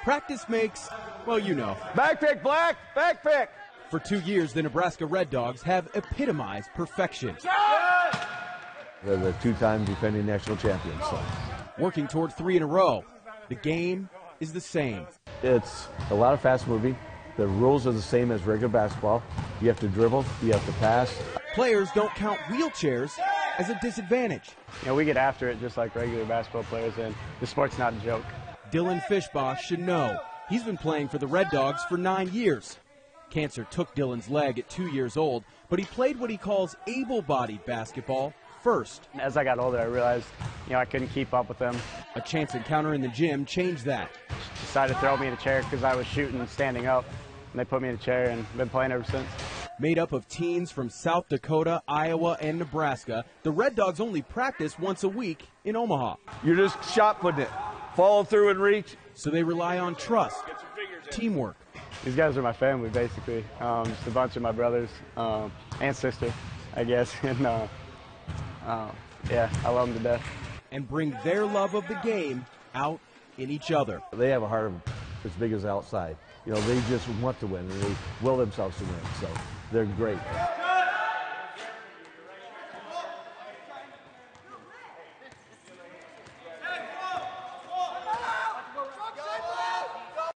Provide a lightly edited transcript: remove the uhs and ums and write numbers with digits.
Practice makes, well, you know. Back pick, Black! Back pick! For 2 years, the Nebraska Red Dogs have epitomized perfection. They're the two-time defending national champions. So. Working toward 3 in a row. The game is the same. It's a lot of fast moving. The rules are the same as regular basketball. You have to dribble, you have to pass. Players don't count wheelchairs as a disadvantage. You know, we get after it just like regular basketball players, and the sport's not a joke. Dylan Fishbaugh should know. He's been playing for the Red Dogs for 9 years. Cancer took Dylan's leg at 2 years old, but he played what he calls able-bodied basketball first. As I got older, I realized, I couldn't keep up with them. A chance encounter in the gym changed that. Decided to throw me in a chair because I was shooting standing up, and they put me in a chair and been playing ever since. Made up of teens from South Dakota, Iowa, and Nebraska, the Red Dogs only practice once a week in Omaha. You're just shot putting it. Follow through and reach. So they rely on trust, teamwork. These guys are my family, basically. Just a bunch of my brothers and sister, I guess. And yeah, I love them to death. And bring their love of the game out in each other. They have a heart as big as outside. They just want to win, and they will themselves to win. So they're great.